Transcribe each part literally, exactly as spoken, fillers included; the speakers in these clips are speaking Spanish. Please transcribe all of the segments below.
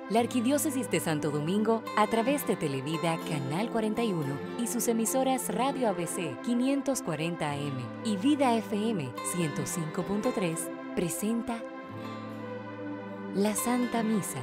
La Arquidiócesis de Santo Domingo, a través de Televida Canal cuarenta y uno y sus emisoras Radio A B C quinientos cuarenta A M y Vida F M ciento cinco punto tres, presenta la Santa Misa.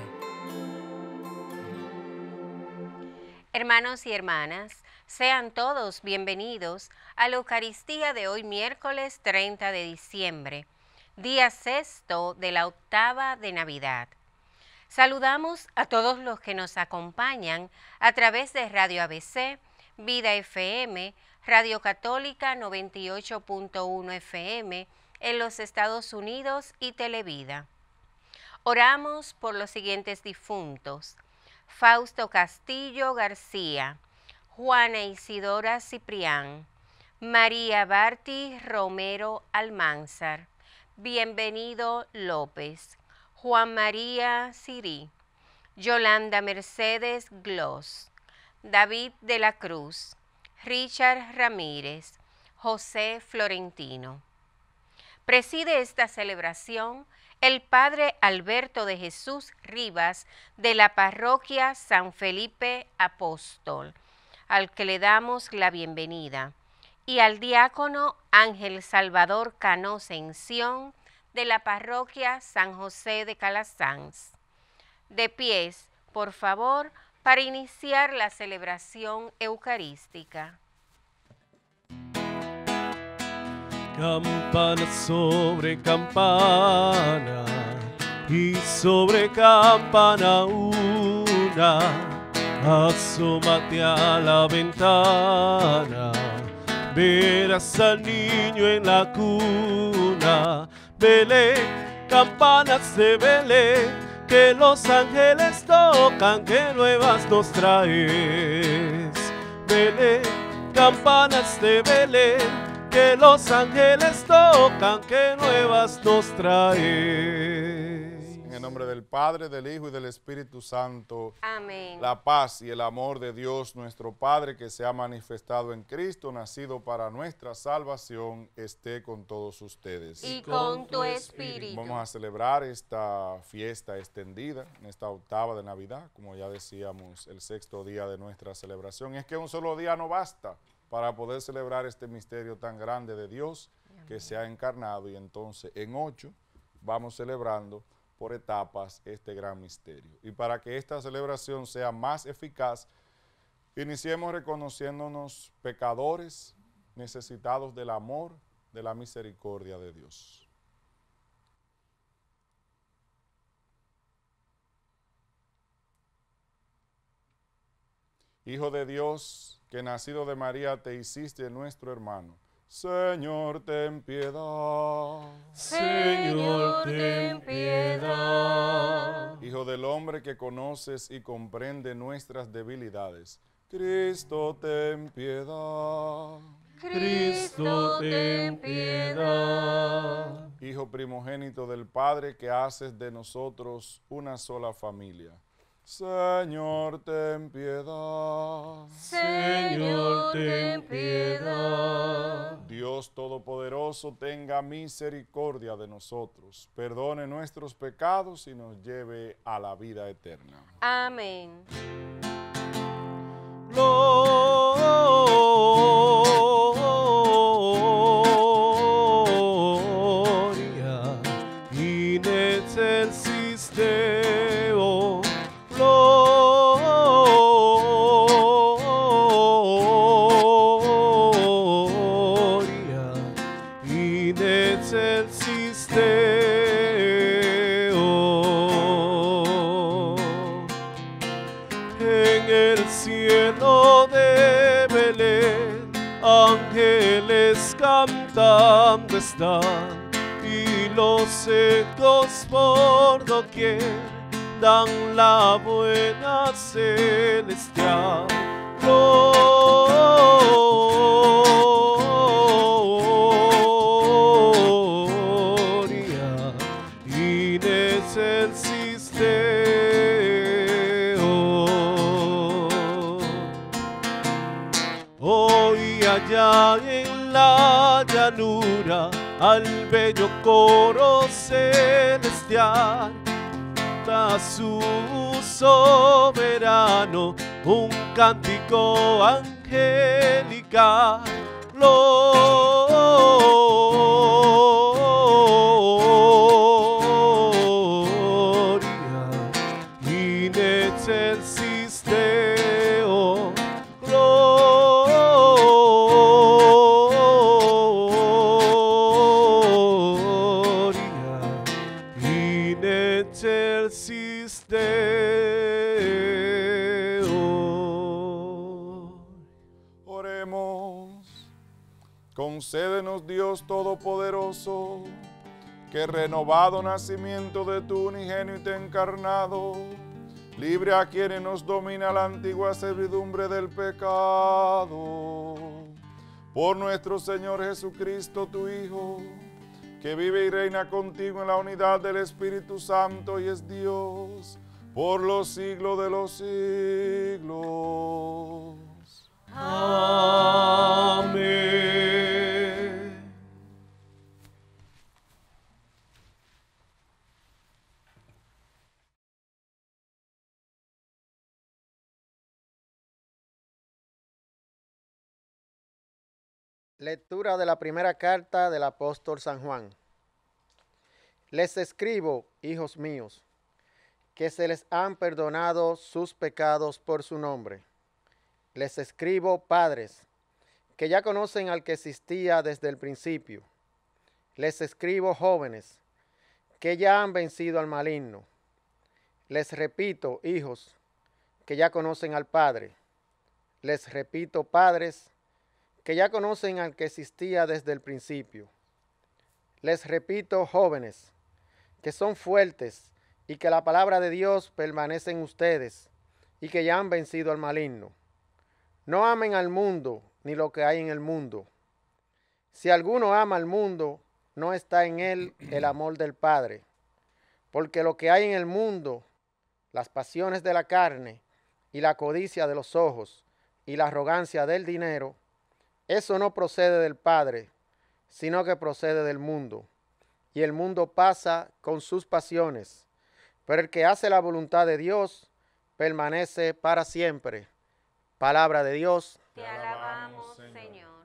Hermanos y hermanas, sean todos bienvenidos a la Eucaristía de hoy miércoles treinta de diciembre, día sexto de la octava de Navidad. Saludamos a todos los que nos acompañan a través de Radio A B C, Vida F M, Radio Católica noventa y ocho punto uno F M en los Estados Unidos y Televida. Oramos por los siguientes difuntos: Fausto Castillo García, Juana Isidora Ciprián, María Barti Romero Almanzar, Bienvenido López, Juan María Sirí, Yolanda Mercedes Gloss, David de la Cruz, Richard Ramírez, José Florentino. Preside esta celebración el Padre Alberto de Jesús Rivas de la Parroquia San Felipe Apóstol, al que le damos la bienvenida, y al diácono Ángel Salvador Cano Sención de la Parroquia San José de Calasanz. De pies, por favor, para iniciar la celebración eucarística. Campana sobre campana y sobre campana una, asómate a la ventana, verás al niño en la cuna. Belén, campanas de Belén, que los ángeles tocan, que nuevas nos traes. Belén, campanas de Belén, que los ángeles tocan, que nuevas nos traes. En el nombre del Padre, del Hijo y del Espíritu Santo. Amén. La paz y el amor de Dios nuestro Padre, que se ha manifestado en Cristo, nacido para nuestra salvación, esté con todos ustedes. Y con tu espíritu. Vamos a celebrar esta fiesta extendida, en esta octava de Navidad, como ya decíamos, el sexto día de nuestra celebración. Es que un solo día no basta para poder celebrar este misterio tan grande de Dios que se ha encarnado, y entonces en ocho vamos celebrando por etapas este gran misterio. Y para que esta celebración sea más eficaz, iniciemos reconociéndonos pecadores, necesitados del amor, de la misericordia de Dios. Hijo de Dios, que nacido de María te hiciste nuestro hermano, Señor, ten piedad. Señor, ten piedad. Hijo del hombre, que conoces y comprende nuestras debilidades, Cristo, ten piedad. Cristo, ten piedad. Hijo primogénito del Padre, que haces de nosotros una sola familia, Señor, ten piedad. Señor, ten piedad. Dios Todopoderoso, tenga misericordia de nosotros, perdone nuestros pecados y nos lleve a la vida eterna. Amén. Gloria in excelsis Deo. Gloria in excelsis Deo. En el cielo de Belén, ángeles cantando están, y los ecos por doquier dan la buena celestial. Gloria in excelsis Deo. Hoy allá en la llanura, al bello coro celestial, a su soberano un cántico angelical. Gloria in excelsis Deo. Gloria in excelsis Deo. Oremos. Concédenos, Dios Todopoderoso, que renovado nacimiento de tu unigénito encarnado, libre a quienes nos domina la antigua servidumbre del pecado. Por nuestro Señor Jesucristo, tu Hijo, que vive y reina contigo en la unidad del Espíritu Santo y es Dios por los siglos de los siglos. Amén. Lectura de la primera carta del apóstol San Juan. Les escribo, hijos míos, que se les han perdonado sus pecados por su nombre. Les escribo, padres, que ya conocen al que existía desde el principio. Les escribo, jóvenes, que ya han vencido al maligno. Les repito, hijos, que ya conocen al Padre. Les repito, padres, que ya conocen al que existía desde el principio. Les repito, jóvenes, que son fuertes y que la palabra de Dios permanece en ustedes y que ya han vencido al maligno. No amen al mundo ni lo que hay en el mundo. Si alguno ama al mundo, no está en él el amor del Padre, porque lo que hay en el mundo, las pasiones de la carne y la codicia de los ojos y la arrogancia del dinero, eso no procede del Padre, sino que procede del mundo. Y el mundo pasa con sus pasiones, pero el que hace la voluntad de Dios permanece para siempre. Palabra de Dios. Te alabamos, Señor.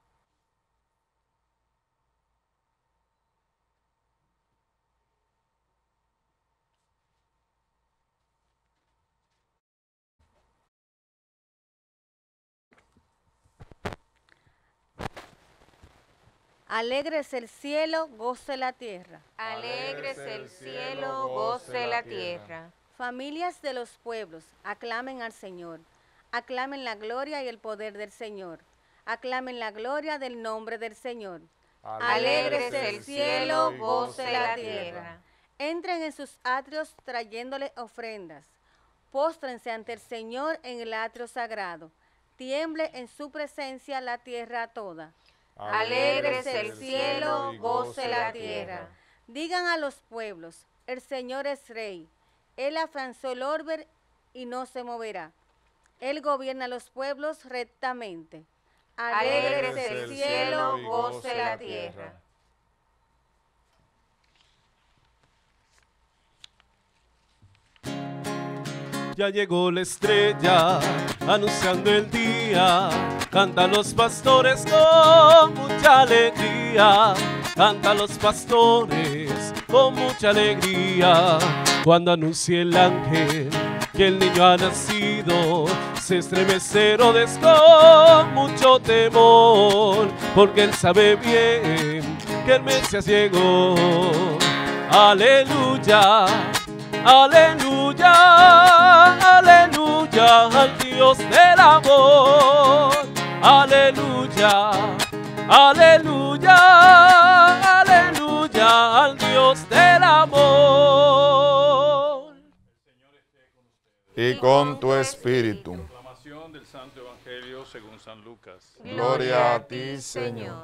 Alégrese el cielo, goce la tierra. Alégrese el cielo, goce la tierra. Familias de los pueblos, aclamen al Señor. Aclamen la gloria y el poder del Señor. Aclamen la gloria del nombre del Señor. Alégrese el cielo, goce la tierra. Entren en sus atrios trayéndole ofrendas. Póstrense ante el Señor en el atrio sagrado. Tiemble en su presencia la tierra toda. Alégrese el cielo, goce la tierra. Digan a los pueblos, el Señor es rey. Él afianzó el orbe y no se moverá. Él gobierna a los pueblos rectamente. Alégrese el cielo, goce la tierra. Ya llegó la estrella, anunciando el día. Cantan los pastores con mucha alegría. Cantan los pastores con mucha alegría. Cuando anuncia el ángel que el niño ha nacido, se estremece Herodes con mucho temor, porque él sabe bien que el Mesías llegó. Aleluya. Aleluya, aleluya, al Dios del amor. Aleluya, aleluya, aleluya, al Dios del amor. Y con tu espíritu. Proclamación del Santo Evangelio según San Lucas. Gloria a ti, Señor.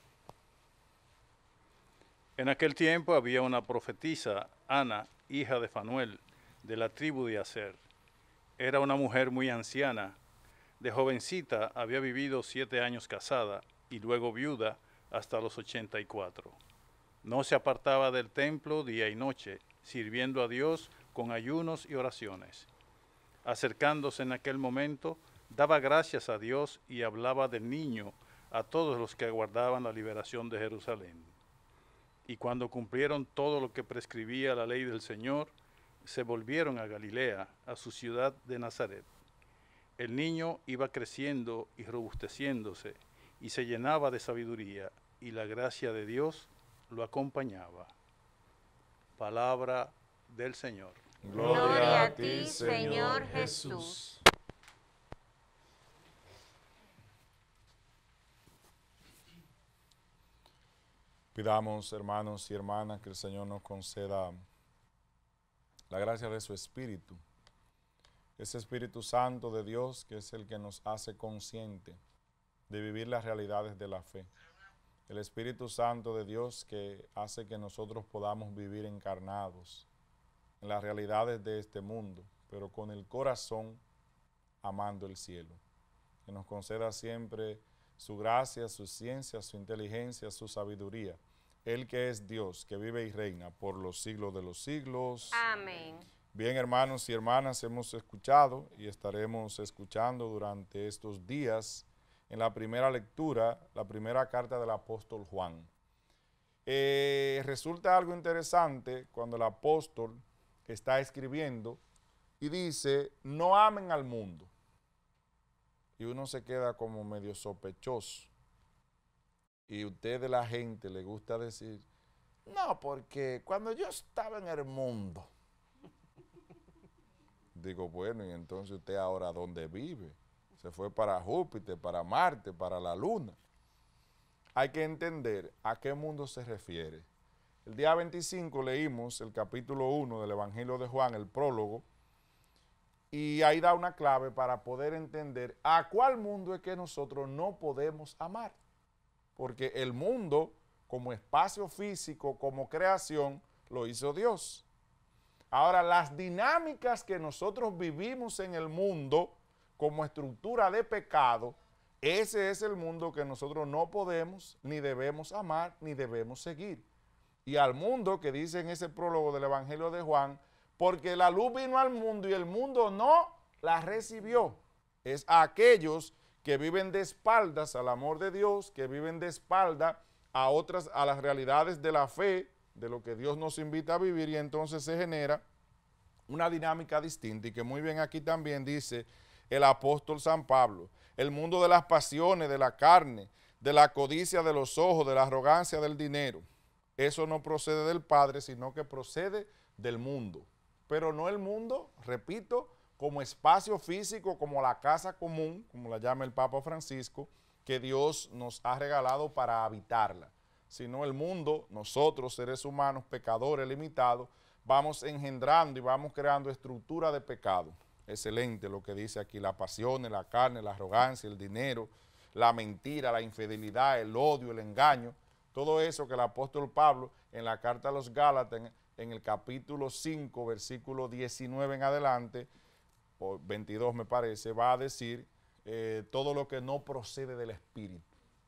En aquel tiempo había una profetisa, Ana, hija de Fanuel, de la tribu de Aser. Era una mujer muy anciana. De jovencita había vivido siete años casada y luego viuda hasta los ochenta y cuatro. No se apartaba del templo día y noche, sirviendo a Dios con ayunos y oraciones. Acercándose en aquel momento, daba gracias a Dios y hablaba del niño a todos los que aguardaban la liberación de Jerusalén. Y cuando cumplieron todo lo que prescribía la ley del Señor, se volvieron a Galilea, a su ciudad de Nazaret. El niño iba creciendo y robusteciéndose, y se llenaba de sabiduría, y la gracia de Dios lo acompañaba. Palabra del Señor. Gloria a ti, Señor Jesús. Pidamos, hermanos y hermanas, que el Señor nos conceda la gracia de su Espíritu. Ese Espíritu Santo de Dios que es el que nos hace consciente de vivir las realidades de la fe. El Espíritu Santo de Dios que hace que nosotros podamos vivir encarnados en las realidades de este mundo, pero con el corazón amando el cielo. Que nos conceda siempre su gracia, su ciencia, su inteligencia, su sabiduría. Él que es Dios, que vive y reina por los siglos de los siglos. Amén. Bien, hermanos y hermanas, hemos escuchado y estaremos escuchando durante estos días en la primera lectura, la primera carta del apóstol Juan. Eh, resulta algo interesante cuando el apóstol está escribiendo y dice, no amen al mundo. Y uno se queda como medio sospechoso. Y usted de la gente le gusta decir, no, porque cuando yo estaba en el mundo. Digo, bueno, y entonces usted ahora ¿dónde vive? Se fue para Júpiter, para Marte, para la Luna. Hay que entender a qué mundo se refiere. El día veinticinco leímos el capítulo uno del Evangelio de Juan, el prólogo, y ahí da una clave para poder entender a cuál mundo es que nosotros no podemos amar. Porque el mundo, como espacio físico, como creación, lo hizo Dios. Ahora, las dinámicas que nosotros vivimos en el mundo como estructura de pecado, ese es el mundo que nosotros no podemos, ni debemos amar, ni debemos seguir. Y al mundo que dice en ese prólogo del Evangelio de Juan, porque la luz vino al mundo y el mundo no la recibió. Es a aquellos que viven de espaldas al amor de Dios, que viven de espaldas a otras, a las realidades de la fe, de lo que Dios nos invita a vivir, y entonces se genera una dinámica distinta, y que muy bien aquí también dice el apóstol San Pablo, el mundo de las pasiones, de la carne, de la codicia de los ojos, de la arrogancia del dinero. Eso no procede del Padre, sino que procede del mundo. Pero no el mundo, repito, como espacio físico, como la casa común, como la llama el Papa Francisco, que Dios nos ha regalado para habitarla, sino el mundo, nosotros seres humanos, pecadores limitados, vamos engendrando y vamos creando estructura de pecado. Excelente lo que dice aquí, la pasión, la carne, la arrogancia, el dinero, la mentira, la infidelidad, el odio, el engaño, todo eso que el apóstol Pablo en la carta a los Gálatas, en, en el capítulo cinco, versículo diecinueve en adelante, o veintidós me parece, va a decir eh, todo lo que no procede del Espíritu.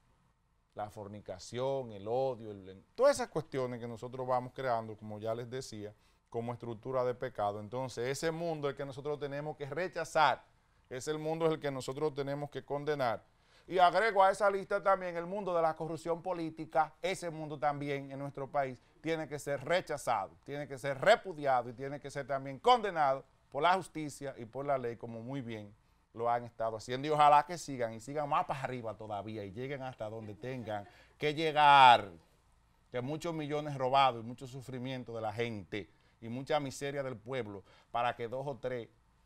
La fornicación, el odio, el, todas esas cuestiones que nosotros vamos creando, como ya les decía, como estructura de pecado. Entonces, ese mundo es el que nosotros tenemos que rechazar, ese mundo es el que nosotros tenemos que condenar. Y agrego a esa lista también el mundo de la corrupción política, ese mundo también en nuestro país tiene que ser rechazado, tiene que ser repudiado y tiene que ser también condenado por la justicia y por la ley, como muy bien lo han estado haciendo, y ojalá que sigan y sigan más para arriba todavía y lleguen hasta donde tengan que llegar, que muchos millones robados y mucho sufrimiento de la gente y mucha miseria del pueblo para que dos o tres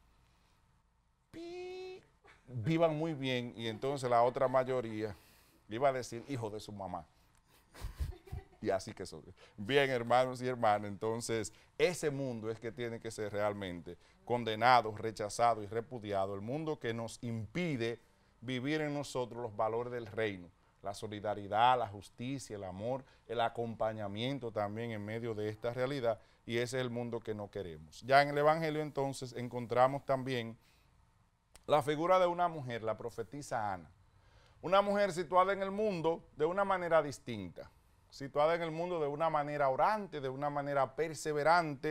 pi, vivan muy bien, y entonces la otra mayoría iba a decir hijo de su mamá. Y así que son. Bien, hermanos y hermanas, entonces ese mundo es que tiene que ser realmente condenado, rechazado y repudiado, el mundo que nos impide vivir en nosotros los valores del reino, la solidaridad, la justicia, el amor, el acompañamiento también en medio de esta realidad, y ese es el mundo que no queremos. Ya en el Evangelio entonces encontramos también la figura de una mujer, la profetisa Ana, una mujer situada en el mundo de una manera distinta, situada en el mundo de una manera orante, de una manera perseverante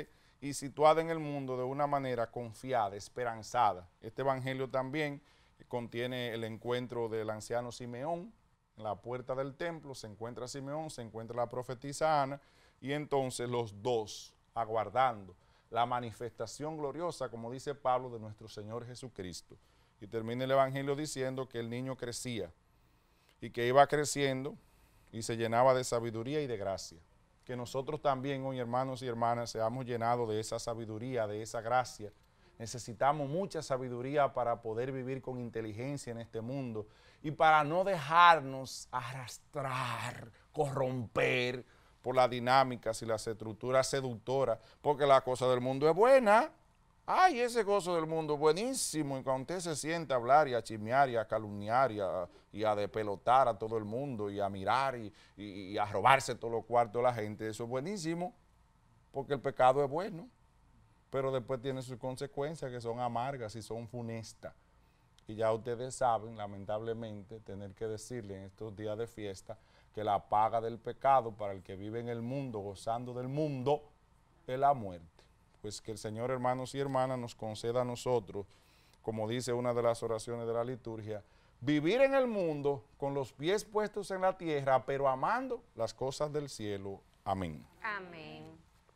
y situada en el mundo de una manera confiada, esperanzada. Este evangelio también contiene el encuentro del anciano Simeón. En la puerta del templo se encuentra Simeón, se encuentra la profetisa Ana, y entonces los dos aguardando la manifestación gloriosa, como dice Pablo, de nuestro Señor Jesucristo. Y termina el evangelio diciendo que el niño crecía y que iba creciendo y se llenaba de sabiduría y de gracia. Que nosotros también hoy, hermanos y hermanas, seamos llenados de esa sabiduría, de esa gracia. Necesitamos mucha sabiduría para poder vivir con inteligencia en este mundo y para no dejarnos arrastrar, corromper por las dinámicas y las estructuras seductoras, porque la cosa del mundo es buena. Ay, ese gozo del mundo es buenísimo, y cuando usted se sienta a hablar y a chismear y a calumniar y a, y a depelotar a todo el mundo y a mirar y, y, y a robarse todos los cuartos de la gente, eso es buenísimo, porque el pecado es bueno, pero después tiene sus consecuencias que son amargas y son funestas. Y ya ustedes saben, lamentablemente, tener que decirle en estos días de fiesta que la paga del pecado para el que vive en el mundo, gozando del mundo, es la muerte. Pues que el Señor, hermanos y hermanas, nos conceda a nosotros, como dice una de las oraciones de la liturgia, vivir en el mundo con los pies puestos en la tierra, pero amando las cosas del cielo. Amén. Amén.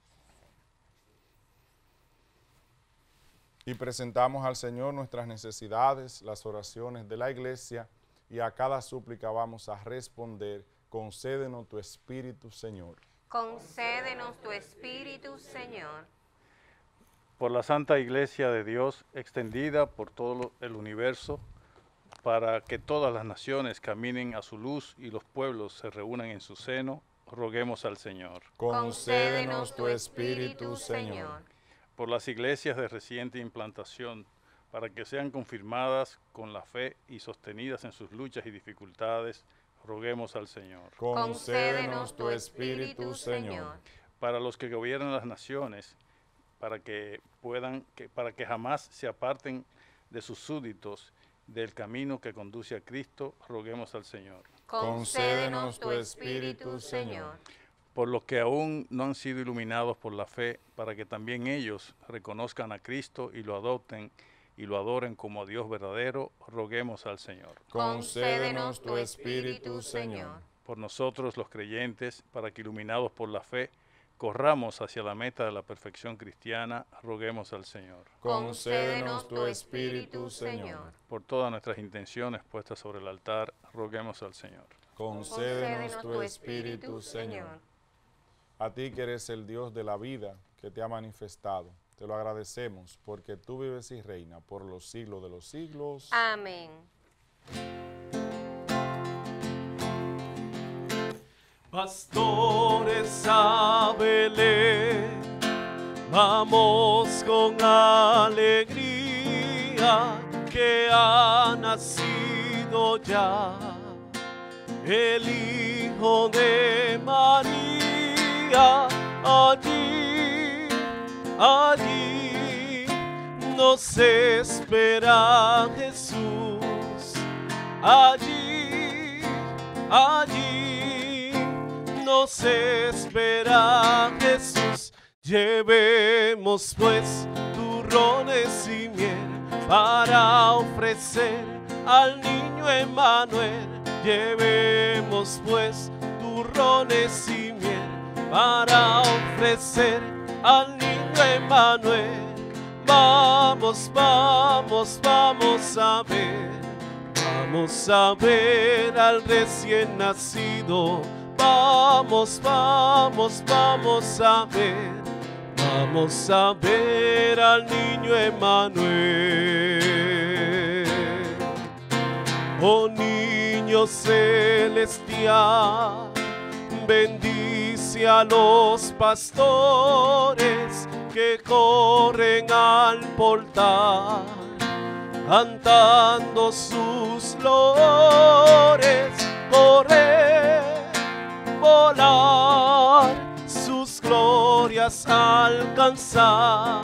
Y presentamos al Señor nuestras necesidades, las oraciones de la iglesia, y a cada súplica vamos a responder: concédenos tu Espíritu, Señor. Concédenos tu Espíritu, Señor. Por la Santa Iglesia de Dios, extendida por todo el universo, para que todas las naciones caminen a su luz y los pueblos se reúnan en su seno, roguemos al Señor. Concédenos tu Espíritu, Señor. Por las iglesias de reciente implantación, para que sean confirmadas con la fe y sostenidas en sus luchas y dificultades, roguemos al Señor. Concédenos tu Espíritu, Señor. Para los que gobiernan las naciones, para que puedan, que, para que jamás se aparten de sus súbditos del camino que conduce a Cristo, roguemos al Señor. Concédenos tu Espíritu, Señor. Por los que aún no han sido iluminados por la fe, para que también ellos reconozcan a Cristo y lo adopten y lo adoren como a Dios verdadero, roguemos al Señor. Concédenos tu Espíritu, Señor. Por nosotros los creyentes, para que iluminados por la fe, corramos hacia la meta de la perfección cristiana, roguemos al Señor. Concédenos tu Espíritu, Señor. Por todas nuestras intenciones puestas sobre el altar, roguemos al Señor. Concédenos tu Espíritu, Señor. A ti que eres el Dios de la vida, que te ha manifestado, te lo agradecemos, porque tú vives y reinas por los siglos de los siglos. Amén. Pastores a Belén, vamos con alegría, que ha nacido ya el Hijo de María. Allí, allí nos espera Jesús. Allí, allí nos espera Jesús. Llevemos pues turrones y miel para ofrecer al niño Emmanuel. Llevemos pues turrones y miel para ofrecer al niño Emmanuel. Vamos, vamos, vamos a ver, vamos a ver al recién nacido. Vamos, vamos, vamos a ver, vamos a ver al niño Emmanuel. Oh niño celestial, bendice a los pastores que corren al portal, cantando sus lores. Correr, volar, sus glorias alcanzar.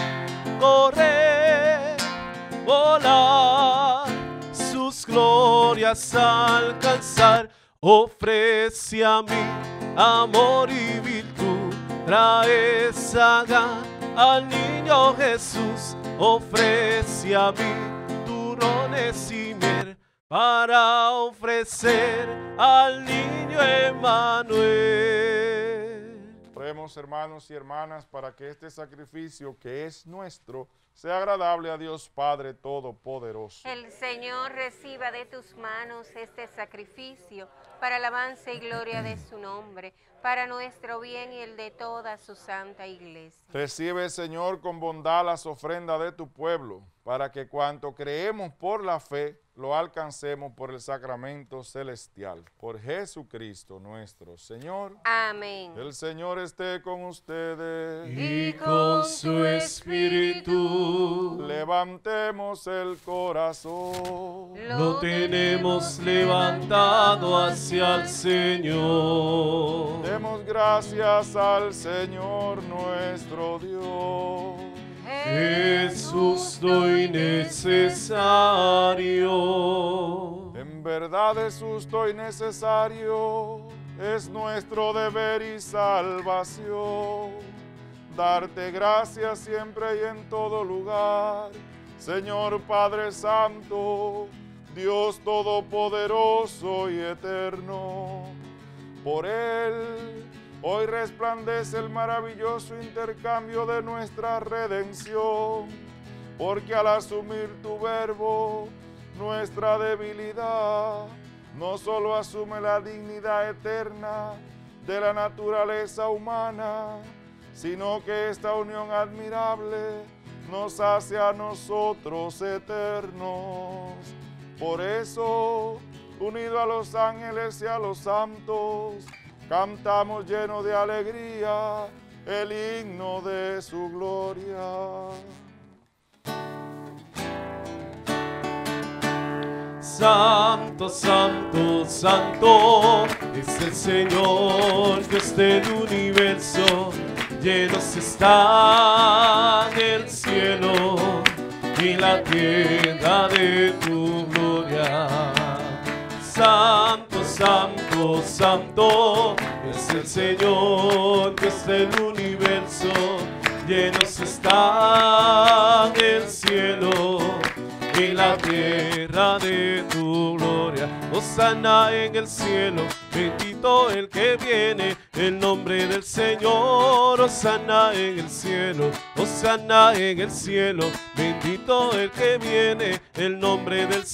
Correr, volar, sus glorias alcanzar. Ofrece a mí amor y virtud, trae saga al niño Jesús, ofrece a mí turrones y miel para ofrecer al niño Emmanuel. Oremos, hermanos y hermanas, para que este sacrificio que es nuestro sea agradable a Dios Padre Todopoderoso. El Señor reciba de tus manos este sacrificio para alabanza y gloria de su nombre, para nuestro bien y el de toda su santa iglesia. Recibe, Señor, con bondad las ofrendas de tu pueblo, para que cuanto creemos por la fe, lo alcancemos por el sacramento celestial. Por Jesucristo nuestro Señor. Amén. El Señor esté con ustedes. Y con su espíritu. Levantemos el corazón. Lo tenemos levantado hacia el Señor. Demos gracias al Señor nuestro Dios. Jesús, doy necesario. En verdad, Jesús, doy necesario. Es nuestro deber y salvación. Darte gracias siempre y en todo lugar. Señor Padre Santo, Dios Todopoderoso y Eterno. Por Él hoy resplandece el maravilloso intercambio de nuestra redención, porque al asumir tu verbo, nuestra debilidad no solo asume la dignidad eterna de la naturaleza humana, sino que esta unión admirable nos hace a nosotros eternos. Por eso, unido a los ángeles y a los santos, cantamos lleno de alegría el himno de su gloria. Santo, santo, santo es el Señor Dios del universo. Llenos está el cielo y la tierra de tu gloria. Santo, santo, santo es el Señor Dios del universo. Llenos está el cielo y la tierra de tu gloria. Hosana en el cielo, bendito el que viene, el nombre del Señor. Hosana en el cielo, hosana en el cielo, bendito el que viene, el nombre del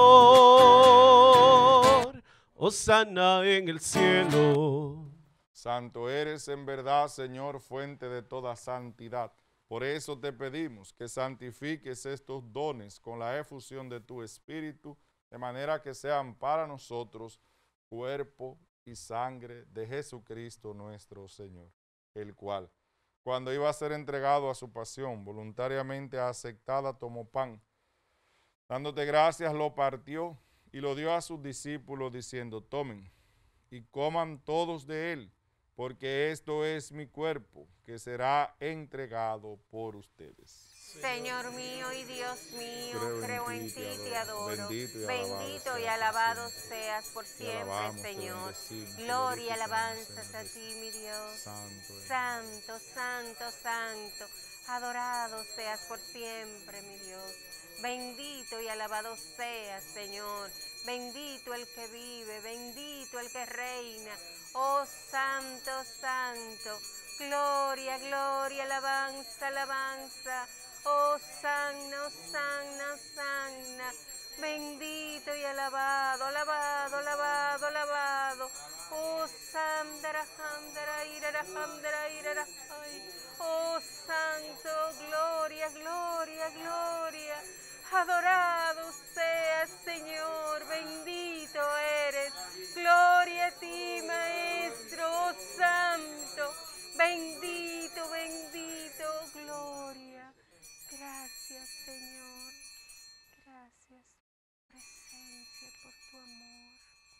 Señor. Hosana en el cielo. Santo eres en verdad, Señor, fuente de toda santidad. Por eso te pedimos que santifiques estos dones con la efusión de tu Espíritu, de manera que sean para nosotros cuerpo y sangre de Jesucristo nuestro Señor, el cual, cuando iba a ser entregado a su pasión, voluntariamente aceptada, tomó pan. Dándote gracias, lo partió y lo dio a sus discípulos, diciendo: tomen y coman todos de él, porque esto es mi cuerpo, que será entregado por ustedes. Señor mío y Dios mío, Creo en creo ti, en ti, te te adoro. adoro. Bendito y Bendito alabado y seas alabado por siempre. seas por Te siempre, alabamos, te Señor. bendecimos, te Gloria y glorificamos, alabanzas Señor a ti, mi Dios. Santo eres. Santo, santo, santo. Adorado seas por siempre, mi Dios. Bendito y alabado seas, Señor. Bendito el que vive, bendito el que reina. Oh, santo, santo. Gloria, gloria, alabanza, alabanza. Oh, sana, sana, sana. Bendito y alabado, alabado, alabado, alabado. Oh, sandara, handara, irara, handara, irara, ay. Oh, santo, gloria, gloria, gloria. Adorado seas, Señor, bendito eres. Gloria a ti, Maestro, oh, santo. Bendito, bendito, gloria. Gracias, Señor. Gracias, presencia, por tu amor.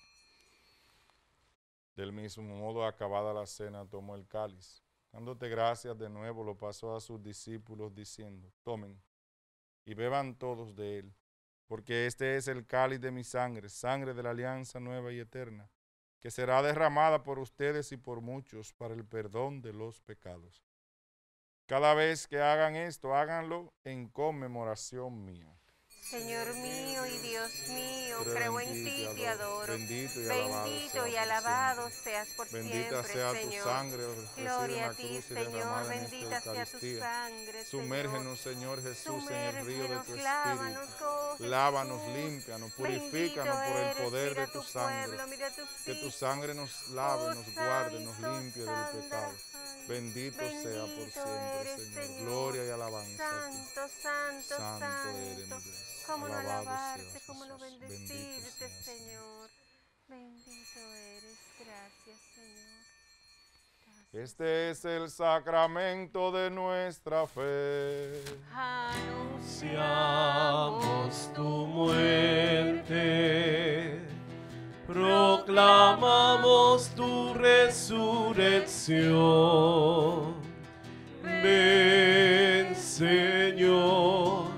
Del mismo modo, acabada la cena, tomó el cáliz. Dándote gracias de nuevo, lo pasó a sus discípulos, diciendo: tomen y beban todos de él, porque este es el cáliz de mi sangre, sangre de la alianza nueva y eterna, que será derramada por ustedes y por muchos para el perdón de los pecados. Cada vez que hagan esto, háganlo en conmemoración mía. Señor mío y Dios mío, Creo creo en en ti, ti, te te adoro. adoro. Bendito y alabado Bendito sea y por alabado siempre. seas por Bendita siempre, sea tu Señor. sangre ofrecida en Gloria la a ti, cruz y Señor. derramada en esta Bendita sea tu Eucaristía. sangre, Sumérgenos, Señor Jesús, en el río de tu Sumérgenos, lávanos, Espíritu. oh Lávanos, Jesús. límpianos, Bendito purifícanos por el eres, poder mira de tu tu sangre. pueblo, mira tus Que tu hijos. sangre nos lave, Oh, nos guarde, nos Santo, limpie del Sandra, pecado. ay, Bendito sea por bendito siempre, eres, Señor. Señor. Gloria y alabanza a ti. Santo, santo, Santo santo. eres, mi Dios. Cómo no Alabado alabarte, seas, cómo no Jesús. Bendito bendecirte, seas, Señor. Bendito eres, gracias, Señor. Gracias. Este es el sacramento de nuestra fe. Anunciamos tu muerte, proclamamos tu resurrección. Ven, Señor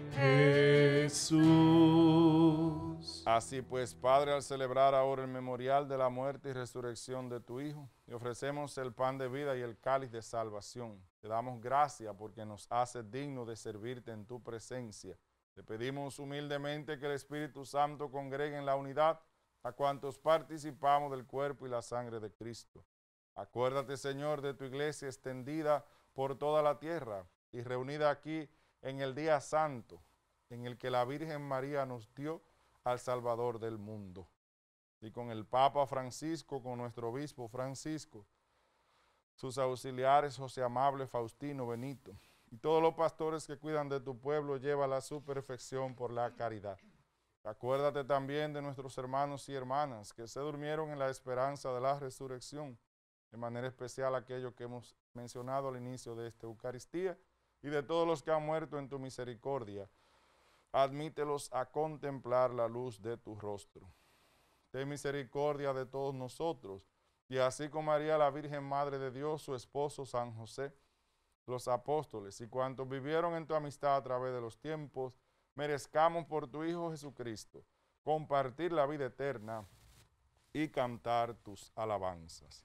Jesús. Así pues, Padre, al celebrar ahora el memorial de la muerte y resurrección de tu Hijo, te ofrecemos el pan de vida y el cáliz de salvación. Te damos gracias porque nos haces dignos de servirte en tu presencia. Te pedimos humildemente que el Espíritu Santo congregue en la unidad a cuantos participamos del cuerpo y la sangre de Cristo. Acuérdate, Señor, de tu iglesia extendida por toda la tierra y reunida aquí en el día santo, en el que la Virgen María nos dio al Salvador del mundo. Y con el Papa Francisco, con nuestro obispo Francisco, sus auxiliares José Amable, Faustino, Benito, y todos los pastores que cuidan de tu pueblo, llévala a su perfección por la caridad. Acuérdate también de nuestros hermanos y hermanas que se durmieron en la esperanza de la resurrección, de manera especial aquellos que hemos mencionado al inicio de esta Eucaristía, y de todos los que han muerto en tu misericordia. Admítelos a contemplar la luz de tu rostro. Ten misericordia de todos nosotros, y así como María, la Virgen Madre de Dios, su esposo San José, los apóstoles y cuantos vivieron en tu amistad a través de los tiempos, merezcamos por tu Hijo Jesucristo compartir la vida eterna y cantar tus alabanzas.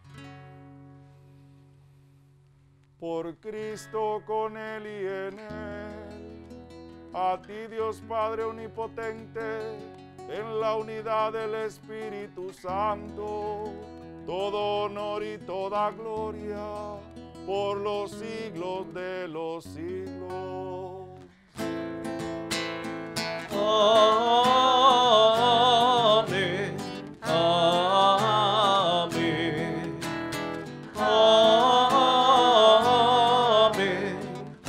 Por Cristo, con Él y en Él, a ti Dios Padre Omnipotente, en la unidad del Espíritu Santo, todo honor y toda gloria, por los siglos de los siglos. Amén, amén, amén,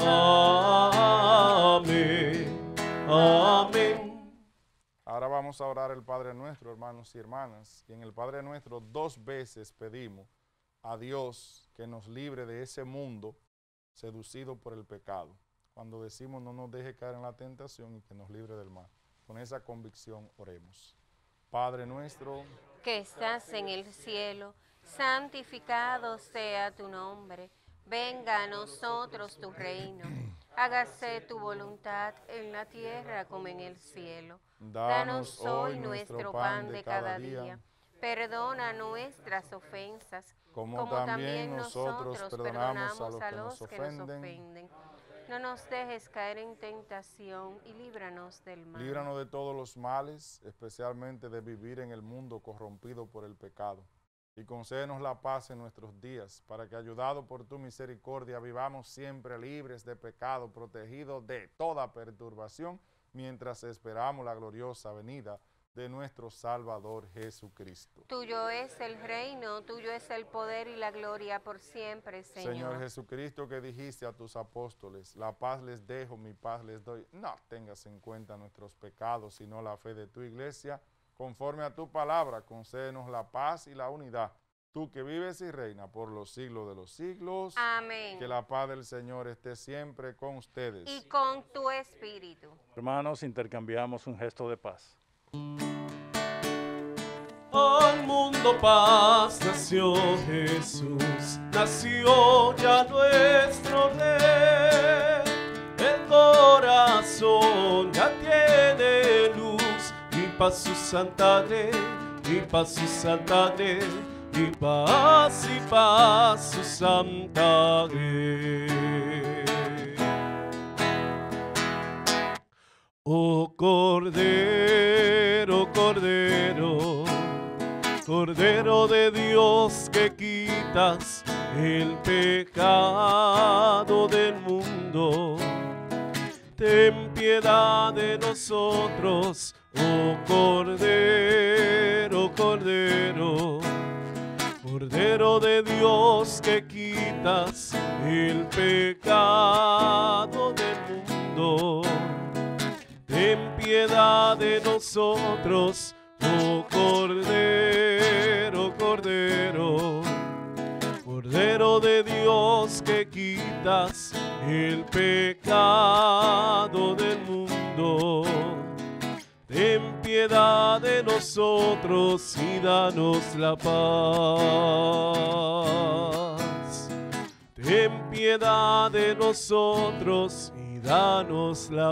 amén, amén. Ahora vamos a orar el Padre Nuestro, hermanos y hermanas, y en el Padre Nuestro dos veces pedimos a Dios que nos libre de ese mundo seducido por el pecado. Cuando decimos no nos deje caer en la tentación y que nos libre del mal. Con esa convicción oremos. Padre nuestro, que estás en el cielo, santificado sea tu nombre. Venga a nosotros tu reino. Hágase tu voluntad en la tierra como en el cielo. Danos hoy nuestro pan de cada día. Perdona nuestras ofensas, como, como también nosotros perdonamos a los que nos ofenden. No nos dejes caer en tentación y líbranos del mal. Líbranos de todos los males, especialmente de vivir en el mundo corrompido por el pecado. Y concédenos la paz en nuestros días, para que, ayudados por tu misericordia, vivamos siempre libres de pecado, protegidos de toda perturbación, mientras esperamos la gloriosa venida de nuestro Salvador Jesucristo. Tuyo es el reino, tuyo es el poder y la gloria por siempre, Señor. Señor Jesucristo, que dijiste a tus apóstoles, la paz les dejo, mi paz les doy. No tengas en cuenta nuestros pecados, sino la fe de tu iglesia. Conforme a tu palabra, concédenos la paz y la unidad. Tú que vives y reinas por los siglos de los siglos. Amén. Que la paz del Señor esté siempre con ustedes. Y con tu espíritu. Hermanos, intercambiamos un gesto de paz. Al mundo paz nació Jesús, nació ya nuestro Rey. El corazón ya tiene luz, y paz su santa ley, y paz su santa ley, y paz y paz su santa ley. Oh Cordero, Cordero, Cordero de Dios que quitas el pecado del mundo, ten piedad de nosotros, oh Cordero, Cordero, Cordero de Dios que quitas el pecado del mundo, ten piedad de nosotros, oh Cordero, Cordero, Cordero de Dios que quitas el pecado del mundo, ten piedad de nosotros y danos la paz. Ten piedad de nosotros y danos la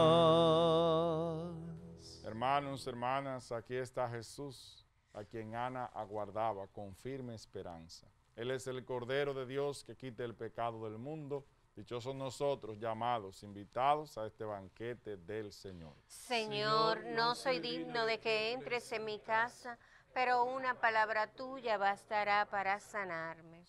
paz. Hermanos, hermanas, aquí está Jesús, a quien Ana aguardaba con firme esperanza. Él es el Cordero de Dios que quita el pecado del mundo. Dichosos nosotros, llamados, invitados a este banquete del Señor. Señor, no soy digno de que entres en mi casa, pero una palabra tuya bastará para sanarme.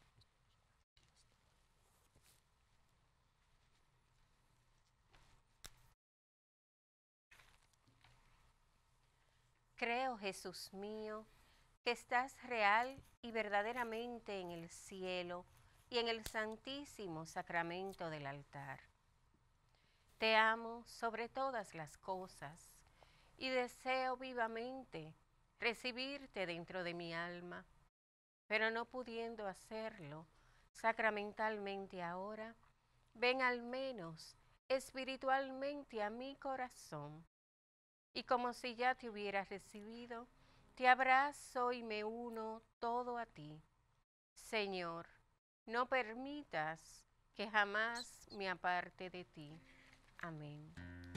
Creo, Jesús mío, que estás real y verdaderamente en el cielo y en el santísimo sacramento del altar. Te amo sobre todas las cosas y deseo vivamente recibirte dentro de mi alma, pero no pudiendo hacerlo sacramentalmente ahora, ven al menos espiritualmente a mi corazón y como si ya te hubieras recibido, te abrazo y me uno todo a ti. Señor, no permitas que jamás me aparte de ti. Amén.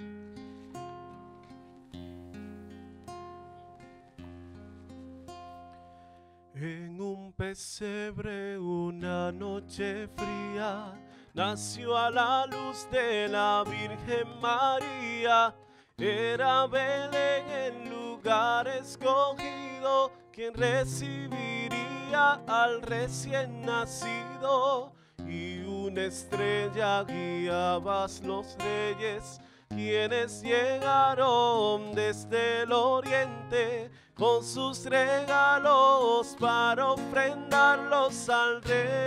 En un pesebre una noche fría nació a la luz de la Virgen María. Era Belén el lugar escogido, quien recibiría al recién nacido. Y una estrella guiaba a los reyes, quienes llegaron desde el oriente, con sus regalos para ofrendarlos al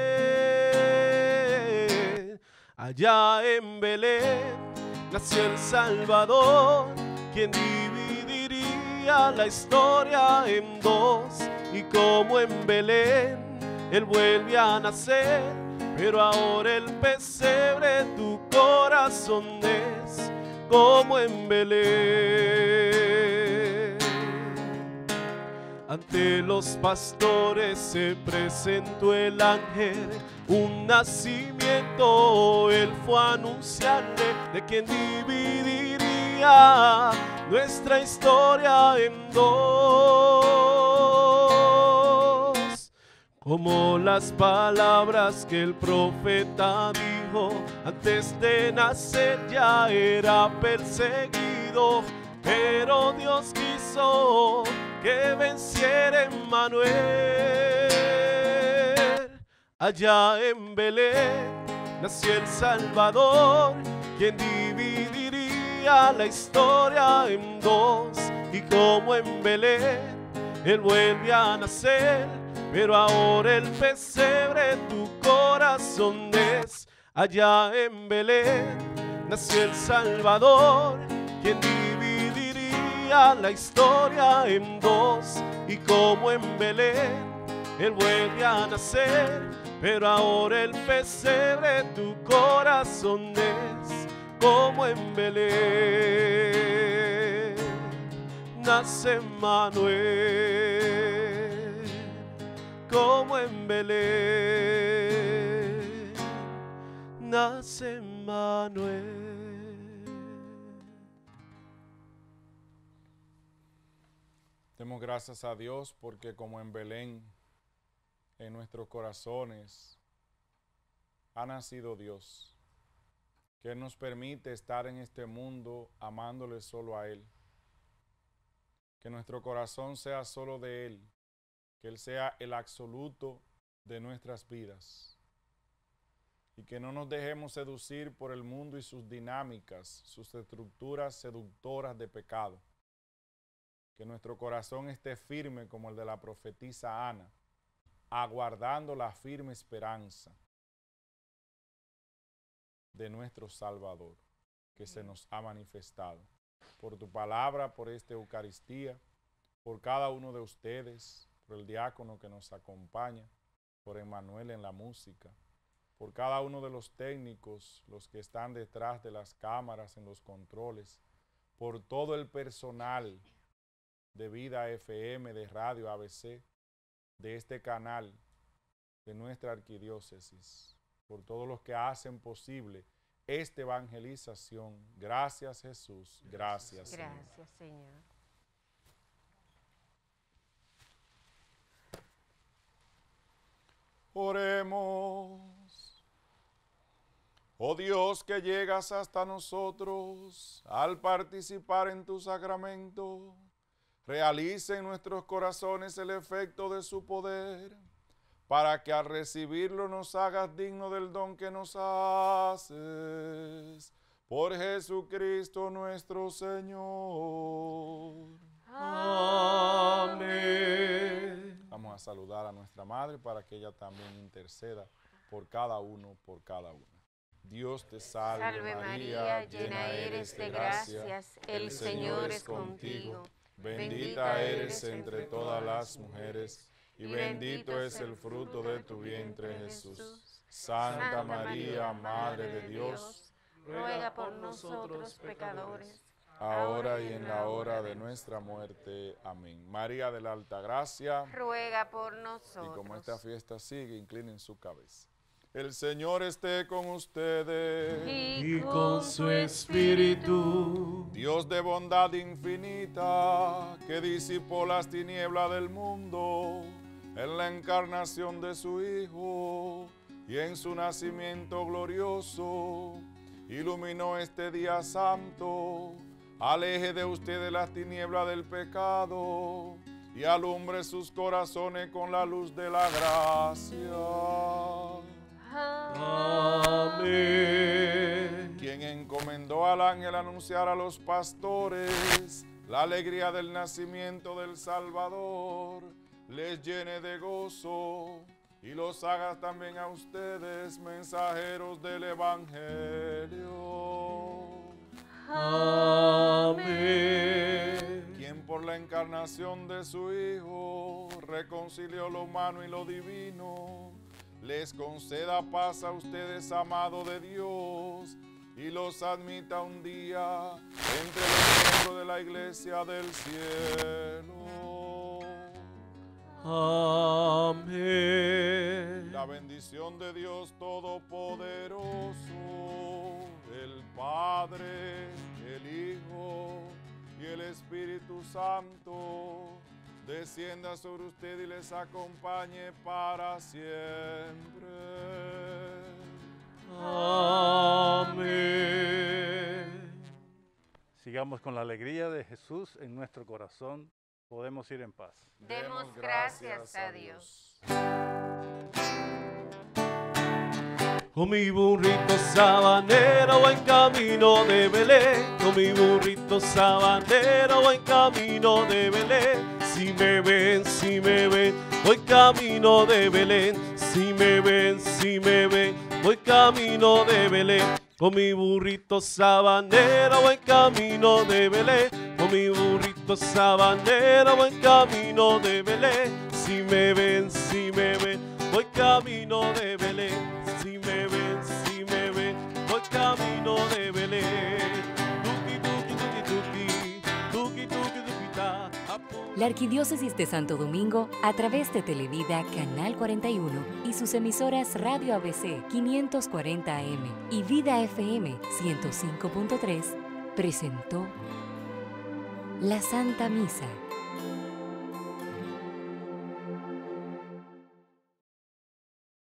rey. Allá en Belén nació el Salvador, quien dividiría la historia en dos. Y como en Belén Él vuelve a nacer, pero ahora el pesebre tu corazón es, como en Belén. Ante los pastores se presentó el ángel, un nacimiento él fue a anunciarle, de quien dividiría nuestra historia en dos. Como las palabras que el profeta dijo, antes de nacer ya era perseguido, pero Dios quiso que venciera Emmanuel. Allá en Belén nació el Salvador, quien dividiría la historia en dos. Y como en Belén Él vuelve a nacer, pero ahora el pesebre tu corazón es. Allá en Belén nació el Salvador, quien dividiría la historia en dos. Y como en Belén Él vuelve a nacer, pero ahora el pesebre tu corazón es. Como en Belén nace Emmanuel, como en Belén nace Emmanuel. Demos gracias a Dios porque como en Belén, en nuestros corazones, ha nacido Dios. que Él nos permite estar en este mundo amándole solo a Él. Que nuestro corazón sea solo de Él, que Él sea el absoluto de nuestras vidas. Y que no nos dejemos seducir por el mundo y sus dinámicas, sus estructuras seductoras de pecado. Que nuestro corazón esté firme como el de la profetisa Ana, aguardando la firme esperanza de nuestro Salvador, que se nos ha manifestado. Por tu palabra, por esta Eucaristía, por cada uno de ustedes, por el diácono que nos acompaña, por Emmanuel en la música, por cada uno de los técnicos, los que están detrás de las cámaras, en los controles, por todo el personal de Vida F M, de Radio A B C, de este canal, de nuestra arquidiócesis, por todos los que hacen posible esta evangelización. Gracias, Jesús. Gracias, Señor. Gracias, Señor. Oremos. Oh Dios, que llegas hasta nosotros al participar en tu sacramento, realice en nuestros corazones el efecto de su poder, para que al recibirlo nos hagas digno del don que nos haces. Por Jesucristo nuestro Señor. Amén. Vamos a saludar a nuestra Madre para que ella también interceda por cada uno, por cada una. Dios te salve, Salve María, llena eres de gracias, el Señor es contigo. Bendita eres entre todas las mujeres, y bendito es el fruto de tu vientre, Jesús. Santa María, Madre de Dios, ruega por nosotros pecadores, ahora y en la hora de nuestra muerte. Amén. María de la Alta Gracia, ruega por y nosotros. como esta fiesta sigue, inclinen su cabeza. El Señor esté con ustedes. Y con su espíritu. Dios de bondad infinita, que disipó las tinieblas del mundo en la encarnación de su Hijo y en su nacimiento glorioso, iluminó este día santo, aleje de ustedes las tinieblas del pecado y alumbre sus corazones con la luz de la gracia. Amén. Quien encomendó al ángel anunciar a los pastores la alegría del nacimiento del Salvador, les llene de gozo y los haga también a ustedes mensajeros del Evangelio. Amén. Quien por la encarnación de su Hijo reconcilió lo humano y lo divino, les conceda paz a ustedes, amados de Dios, y los admita un día entre los miembros de la Iglesia del cielo. Amén. La bendición de Dios Todopoderoso, el Padre, el Hijo y el Espíritu Santo, descienda sobre usted y les acompañe para siempre. Amén. Sigamos con la alegría de Jesús en nuestro corazón. Podemos ir en paz. Demos gracias a Dios. Con mi burrito sabanero voy en camino de Belén, con mi burrito sabanero voy en camino de Belén. Si me ven, si me ven, voy camino de Belén. Si me ven, si me ven, voy camino de Belén. Con mi burrito sabanero voy camino de Belén. Con mi burrito sabanero voy camino de Belén. Si me ven, si me ven, voy camino de Belén. Si me ven, si me ven, voy camino de Belén. Tuki, tuki, tuki, tuki, tuki, tuki, tuki, ta. La Arquidiócesis de Santo Domingo, a través de Televida Canal cuarenta y uno y sus emisoras Radio A B C quinientos cuarenta A M y Vida F M ciento cinco punto tres, presentó la Santa Misa.